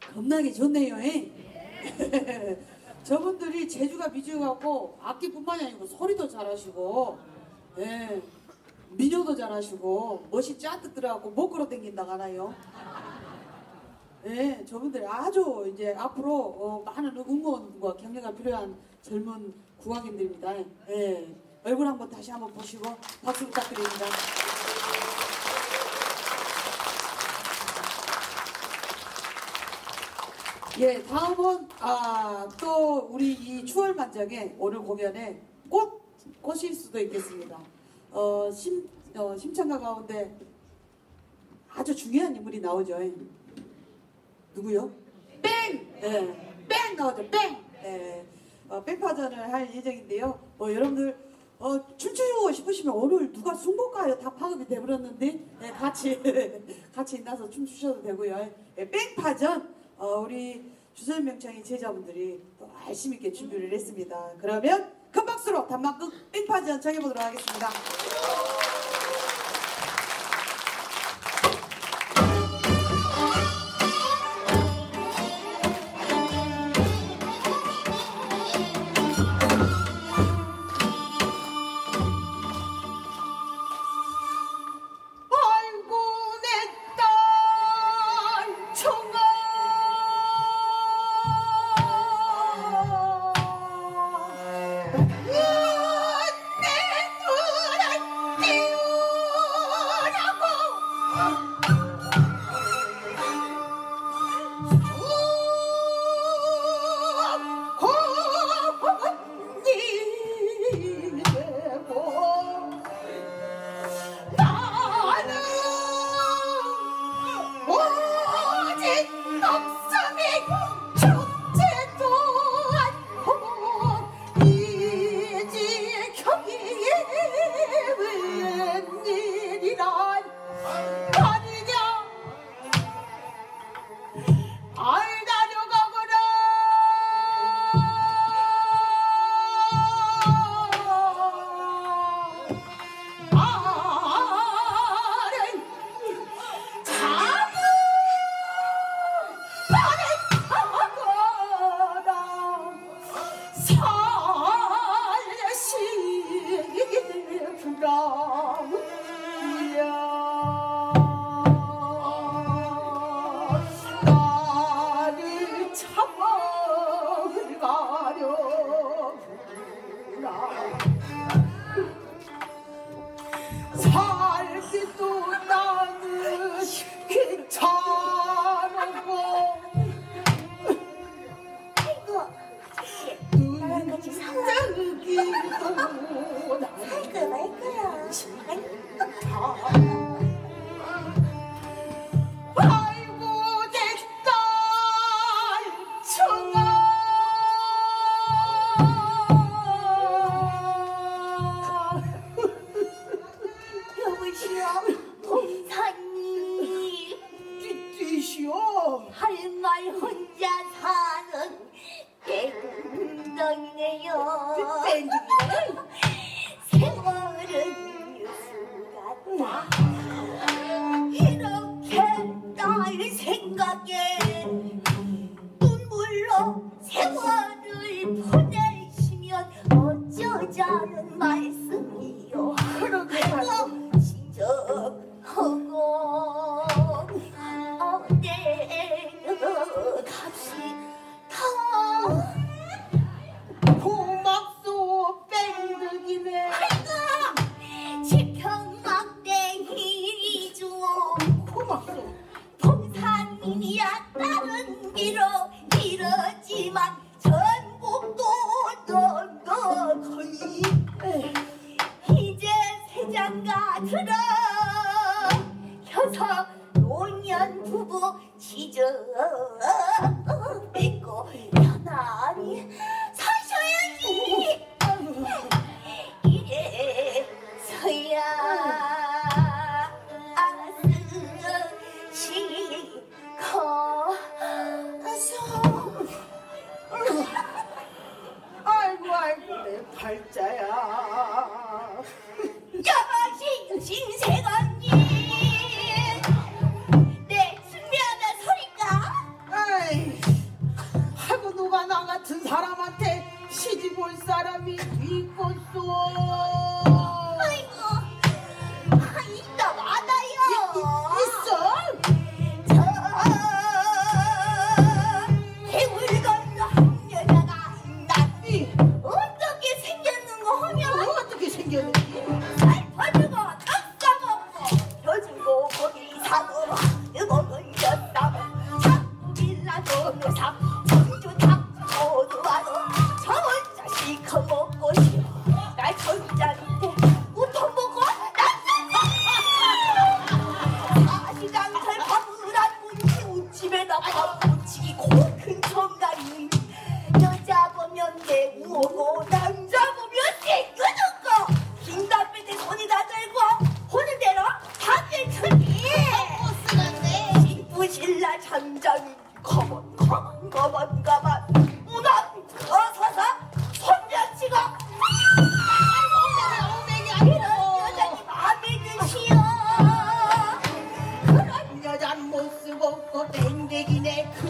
겁나게 좋네요. 저분들이 재주가 미주가고 악기뿐만이 아니고 소리도 잘하시고, 예, 민요도 잘하시고, 멋이 짠뜩 들어가고 못 걸어 댕긴다고 하나요? 예, 저분들이 아주 이제 앞으로 많은 응원과 격려가 필요한 젊은 국악인들입니다. 예, 얼굴 한번 다시 한번 보시고 박수 부탁드립니다. 예, 다음은 또 우리 이 추월만장의 오늘 공연에 꽃일 수도 있겠습니다. 심창가 가운데 아주 중요한 인물이 나오죠. 누구요? 뺑! 예, 뺑 나오죠. 뺑! 예, 뺑파전을 할 예정인데요. 여러분들 춤추고 싶으시면 오늘 누가 순복가요? 다 파급이 돼버렸는데 예, 같이 나서 춤추셔도 되고요. 예, 뺑파전 우리 주설명창의 제자분들이 또 열심히 있게 준비를 했습니다. 그러면 큰 박수로 단막극 뺑파전 정해보도록 하겠습니다. 할말 혼자 사는 땡덩이네요. 세월은 뉴스 같다. 이렇게 날 생각에 눈물로 세월을 보내시면 어쩌자는 말씀이요. 그러게요. 진정하고 갑시다. 고막소 뺑득이네. 아이고 지평막대기죠. 고막소 봉산이야 다른 길로 이러지만 전국도 넉넉하니 이제 세장가 들어 혀서 노년 부부 지저 뺏고 편안히 사셔야지. 이래서야 쓰시고서 아이고 내 팔자야. 여신 신세관님 내 준비하는 소리가. 아이 바보치기 고큰 청각이 여자 보면 내우고 남자 보면 땡겨놓고 긴 담배 대 손이 다 들고 오는 대로 담배 크기 신부신라 장장이 가만 우남 서서 손뼉치고 이런 여자니 마음에 드시오. 그런 여잔 못쓰고 땡땡이네.